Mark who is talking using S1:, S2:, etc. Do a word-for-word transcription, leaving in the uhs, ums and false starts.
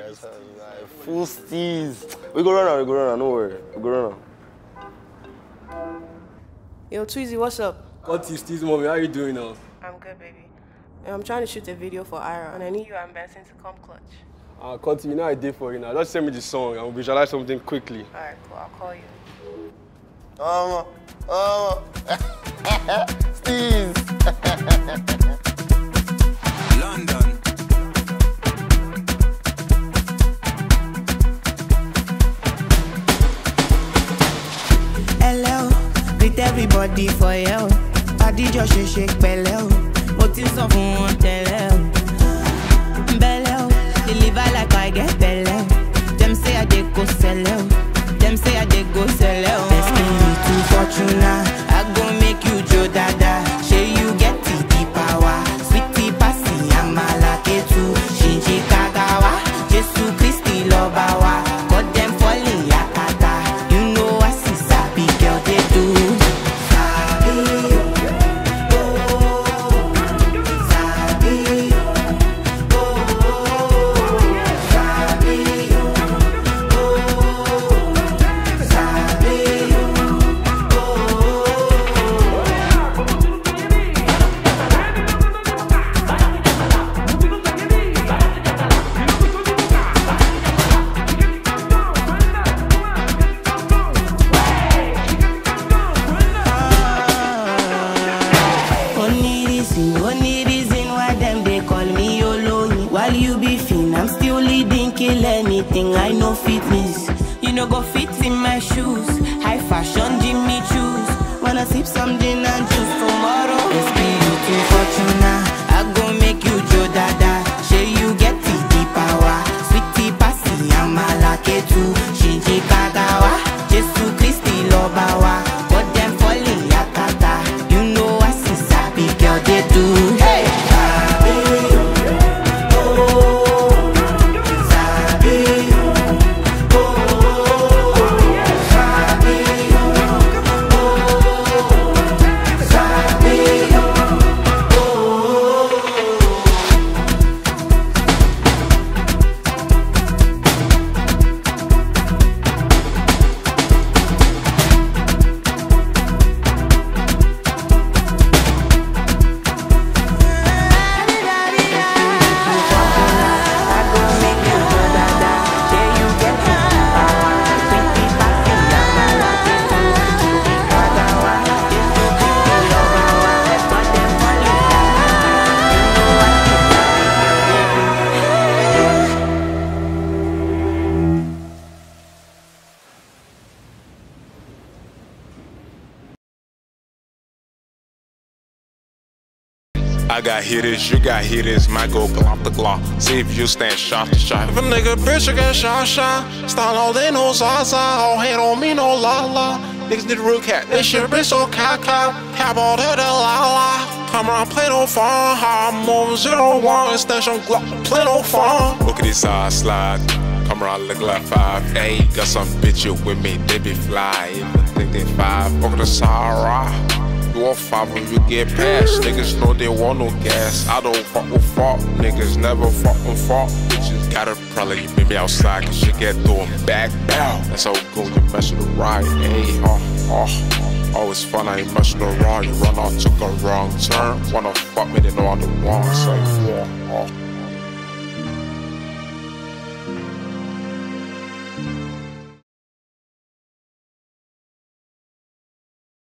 S1: nice, nice. Full steez. We go run now, we go run now, no worry. We go run now.
S2: Yo, Tweezy, what's up?
S3: What is this, mommy? How are you doing now?
S2: I'm good, baby. I'm trying to shoot a video for Ayra, and I need you and Benson to come clutch.
S3: Ah, uh, Conti, you know I did for you now. Just send me the song and we'll visualize something quickly.
S2: Alright, cool. I'll call you.
S1: Um, um, steez.
S4: London.
S5: Hello, greet everybody for you. Body just shake shake bello. What is up on tell bello? Deliver like I get bello. Them say I dey go sell out. Them say I dey go sell out. Destiny to fortuna. I go make you Joe Dada. Say you get the deep power. Sweetie passy amala ketu. Shinji kagawa. Jesu Christi lobawa. Got them falling yakata. You know I see sabi girl they do. Sabi oh, sabi oh, sabi Only reason, only reason why them they call me Yolo. While you be fin, I'm still leading, kill anything. I know fitness. You know go fit in my shoes. High fashion, Jimmy choose. Wanna sip some gin and juice tomorrow? It's beauty fortuna. I go make you Joe Dada. Say you get the deep power. Sweetie passy, I'm a lucky too. Shinji kagawa. Jesu Christi lobawa. Got them falling yakata. You know I see sabi girl they do. Hey, sabi oh, sabi oh, sabi oh, sabi oh.
S6: I got hitters, you got hitters, might go glop the glop. See if you stand shot to shot. If a nigga bitch, I get shot shot. Style all they know Zaza, all hate on me, no la la. Niggas need a real cat, this shit bitch so caca. Have all that la la. Come around, play no fun. How I'm over zero one, extension glop, play no fun. Look at this side slide. Come around, look like five. Hey, got some bitch with me, they be fly. Even think they five, over the Sahara. You want five when you get past. Niggas know they want no gas. I don't fuck with fault. Niggas never fuck with fault. Bitches gotta probably you meet me outside cause you get doing back down. That's how we go, you messing around. Hey, oh, oh. Always fun, I ain't messing around. You run off, took a wrong turn. Wanna fuck me, they know I'm the wrong. Say, yeah, oh.